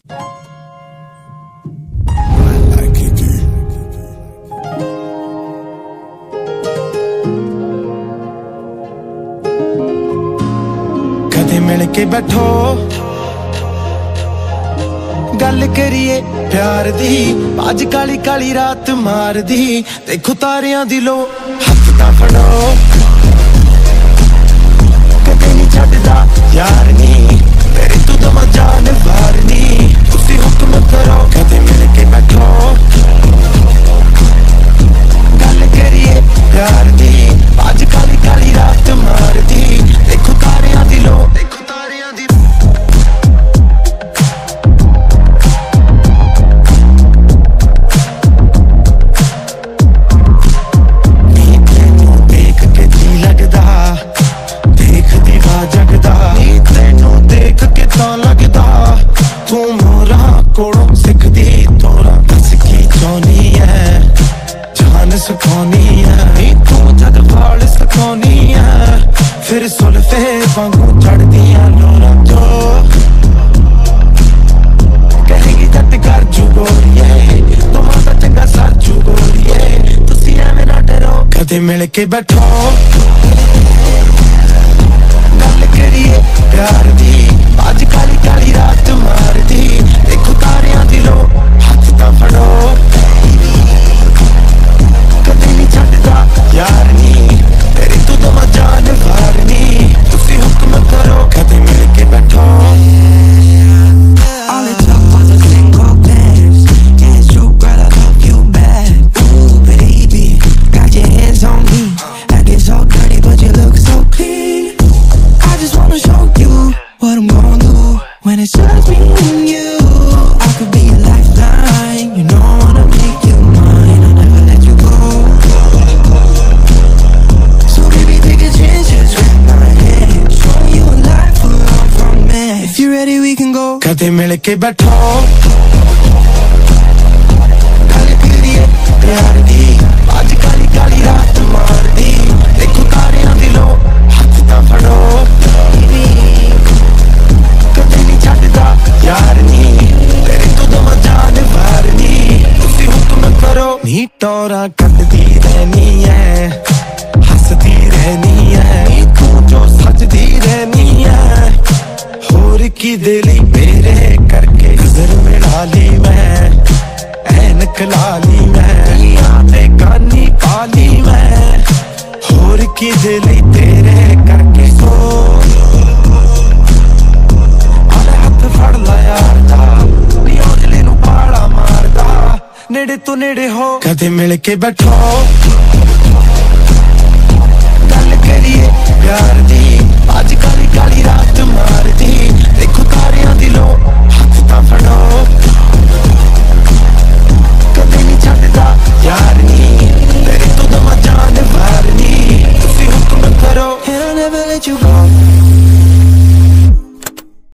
कदे मिल के बैठो गल करिए प्यार दी, अज काली काली रात मार दी, देखो तारियां दी लो हथ दा फड़ो, कदे नहीं छड्डदा यार नी मेरी तू तो जान वार नी, तुसी हुक्म करो कदे मिल के बैठो गल करिए प्यार दी, अज काली काली रात मार दी, देखो तारियां दी लो, देखो तारियां दी जगदा नी तेनू देख के तां लगदा तू मोरा कोलों सिखदी, तोरा दस की चाहनी है जान सुखानी है नी तू जद वाल सुखानी है, फिर सुल्फे वांगू चढ़दियां लोरां जो कहेगी जट कर जू गोरिए, तुम्हारा चंगा सर जू गोरिए, तुसी एवें ना डरो कदे मिल के बैठो गल करिए प्यार दी, अज काली काली रात मार दी, देखो तारियां दी लो हथ दा फड़ो, कदे नहीं छड्डदा यार नी तेरी तू तो जान वार नी, तुसी हुक्म करो कदे मिल के बैठो। What I'm gonna do when it's just me and you, I could be a lifeline, you know I wanna make you mine, I'll never let you go, so baby take a chance, just grab my hand, show you a life full from me, if you're ready we can go कदे मिल के बैठो गल करिए प्यार दी, अज काली काली रात मार दी, देखो तारियां दी लो हथ दा फड़ो, कदे नहीं छड्डदा यार नी तेरी तू तो जान वार नी, तुसी हुक्म करो नी टोरा कटदी रहनी है हसदी रहनी है, नी तू जो सजदी रहनी है, होर की दिली मेरे करके नजर मिला ली मैं, ऐनक ला ली मैं, आते कानी पाली मैं, होर की दिली तेरे करके सो फड़ ला यार दा नी ओजले नू पाला मारदा, नेड़े तो नेड़े हो कदे मिल के बैठो गल करिए प्यार दी, अज काली काली रात मार